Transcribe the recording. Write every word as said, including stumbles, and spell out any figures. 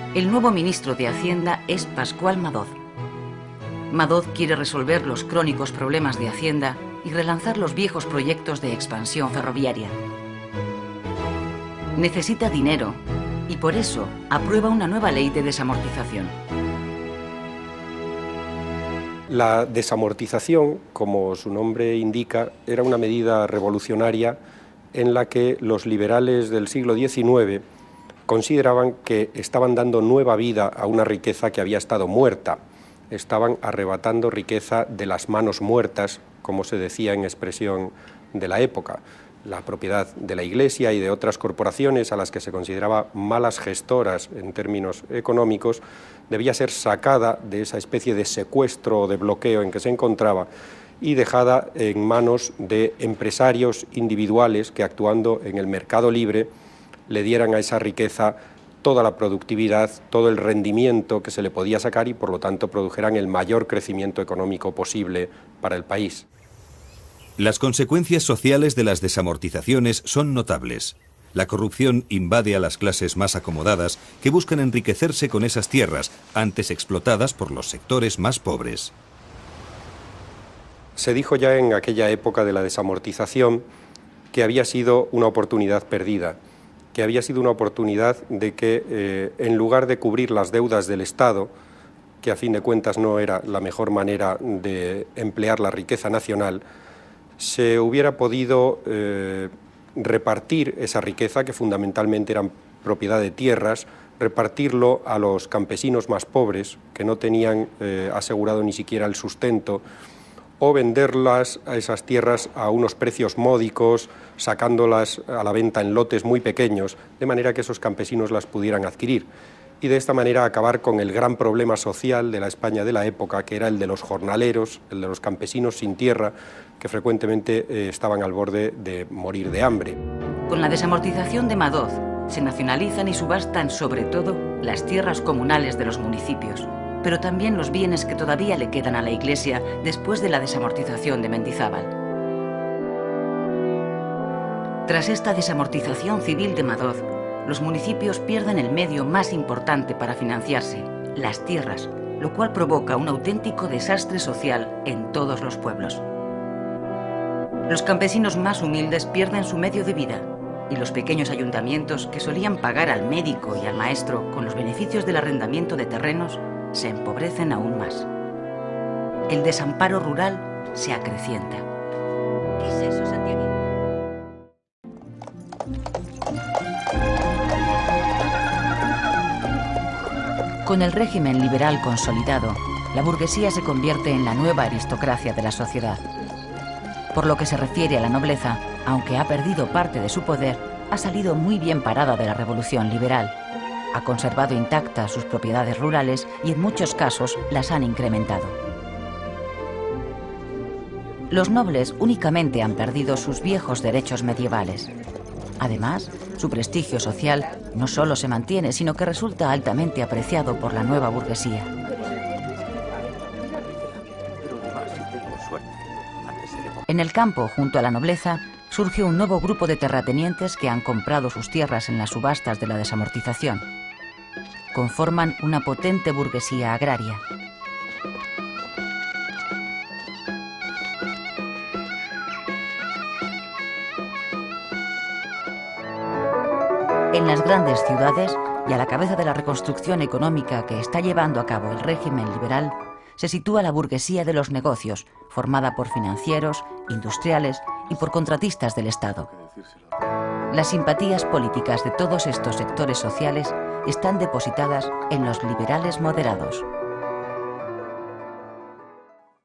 El nuevo ministro de Hacienda es Pascual Madoz. Madoz quiere resolver los crónicos problemas de Hacienda y relanzar los viejos proyectos de expansión ferroviaria. Necesita dinero y por eso aprueba una nueva ley de desamortización. La desamortización, como su nombre indica, era una medida revolucionaria en la que los liberales del siglo diecinueve consideraban que estaban dando nueva vida a una riqueza que había estado muerta. Estaban arrebatando riqueza de las manos muertas, como se decía en expresión de la época. La propiedad de la Iglesia y de otras corporaciones a las que se consideraba malas gestoras en términos económicos debía ser sacada de esa especie de secuestro o de bloqueo en que se encontraba y dejada en manos de empresarios individuales que, actuando en el mercado libre, le dieran a esa riqueza toda la productividad, todo el rendimiento que se le podía sacar y, por lo tanto, produjeran el mayor crecimiento económico posible para el país. Las consecuencias sociales de las desamortizaciones son notables. La corrupción invade a las clases más acomodadas que buscan enriquecerse con esas tierras, antes explotadas por los sectores más pobres. Se dijo ya en aquella época de la desamortización que había sido una oportunidad perdida, que había sido una oportunidad de que, eh, en lugar de cubrir las deudas del Estado, que a fin de cuentas no era la mejor manera de emplear la riqueza nacional, se hubiera podido eh, repartir esa riqueza, que fundamentalmente eran propiedad de tierras, repartirlo a los campesinos más pobres, que no tenían eh, asegurado ni siquiera el sustento, o venderlas a esas tierras a unos precios módicos, sacándolas a la venta en lotes muy pequeños, de manera que esos campesinos las pudieran adquirir. Y de esta manera acabar con el gran problema social de la España de la época, que era el de los jornaleros, el de los campesinos sin tierra, que frecuentemente eh, estaban al borde de morir de hambre. Con la desamortización de Madoz, se nacionalizan y subastan sobre todo las tierras comunales de los municipios, pero también los bienes que todavía le quedan a la Iglesia después de la desamortización de Mendizábal. Tras esta desamortización civil de Madoz, los municipios pierden el medio más importante para financiarse, las tierras, lo cual provoca un auténtico desastre social en todos los pueblos. Los campesinos más humildes pierden su medio de vida y los pequeños ayuntamientos que solían pagar al médico y al maestro con los beneficios del arrendamiento de terrenos se empobrecen aún más. El desamparo rural se acrecienta. ¿Qué es eso, Santiago? Con el régimen liberal consolidado, la burguesía se convierte en la nueva aristocracia de la sociedad. Por lo que se refiere a la nobleza, aunque ha perdido parte de su poder, ha salido muy bien parada de la revolución liberal. Ha conservado intactas sus propiedades rurales y en muchos casos las han incrementado. Los nobles únicamente han perdido sus viejos derechos medievales. Además, su prestigio social no solo se mantiene, sino que resulta altamente apreciado por la nueva burguesía. En el campo, junto a la nobleza, surge un nuevo grupo de terratenientes que han comprado sus tierras en las subastas de la desamortización. Conforman una potente burguesía agraria. En las grandes ciudades y a la cabeza de la reconstrucción económica que está llevando a cabo el régimen liberal, se sitúa la burguesía de los negocios, formada por financieros, industriales y por contratistas del Estado. Las simpatías políticas de todos estos sectores sociales están depositadas en los liberales moderados.